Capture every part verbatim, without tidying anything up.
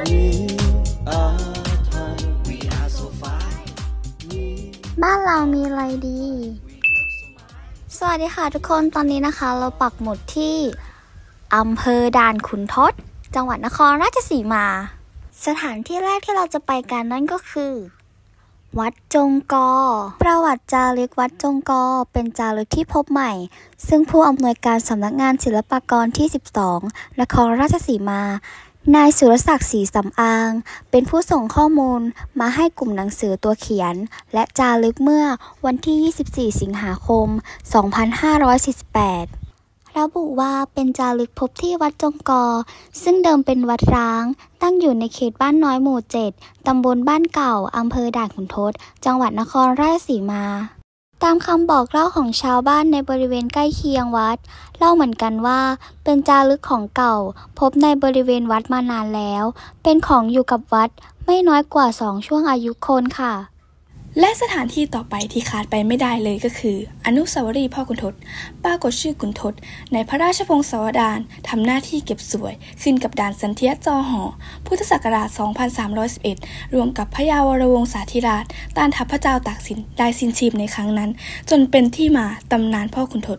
บ้านเรามีอะไรดี สวัสดีค่ะทุกคนตอนนี้นะคะเราปักหมุดที่อำเภอด่านขุนทดจังหวัดนครราชสีมาสถานที่แรกที่เราจะไปกันนั่นก็คือวัดจงกอประวัติจารึกวัดจงกอเป็นจารึกที่พบใหม่ซึ่งผู้อำนวยการสำนักงานศิลปากรที่สิบสองนครราชสีมานายสุรศักดิ์ศรีสำอางเป็นผู้ส่งข้อมูลมาให้กลุ่มหนังสือตัวเขียนและจารึกเมื่อวันที่ยี่สิบสี่สิงหาคมสองพันห้าร้อยสี่สิบแปดระบุว่าเป็นจารึกพบที่วัดจงกอซึ่งเดิมเป็นวัดร้างตั้งอยู่ในเขตบ้านน้อยหมู่เจ็ดตำบลบ้านเก่าอำเภอด่านขุนทดจังหวัดนครราชสีมาตามคำบอกเล่าของชาวบ้านในบริเวณใกล้เคียงวัดเล่าเหมือนกันว่าเป็นจารึกของเก่าพบในบริเวณวัดมานานแล้วเป็นของอยู่กับวัดไม่น้อยกว่าสองช่วงอายุคนค่ะและสถานที่ต่อไปที่ขาดไปไม่ได้เลยก็คืออนุสาวรีย์พ่อขุนทดปรากฏชื่อขุนทดในพระราชพงศาวดารทำหน้าที่เก็บสวยขึ้นกับด่านสันเทียจอหอพุทธศักราช สองพันสามร้อยสิบเอ็ด รวมกับพระยาวรวงศาธิราชต้านทัพพระเจ้าตากสินได้สิ้นชีพในครั้งนั้นจนเป็นที่มาตำนานพ่อขุนทด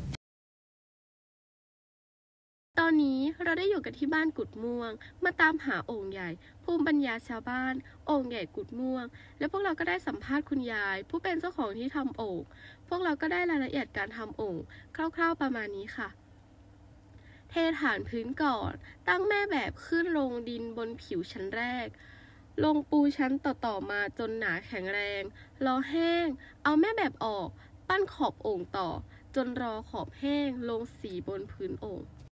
ตอนนี้เราได้อยู่กันที่บ้านกุดม่วงมาตามหาโอ่งใหญ่ภูมิปัญญาชาวบ้านโอ่งใหญ่กุดม่วงและพวกเราก็ได้สัมภาษณ์คุณยายผู้เป็นเจ้าของที่ทำโอ่งพวกเราก็ได้รายละเอียดการทำโอ่งคร่าวๆประมาณนี้ค่ะเทฐานพื้นก่อนตั้งแม่แบบขึ้นลงดินบนผิวชั้นแรกลงปูชั้นต่อๆมาจนหนาแข็งแรงรอแห้งเอาแม่แบบออกปั้นขอบโอ่งต่อจนรอขอบแห้งลงสีบนพื้นโอ่ง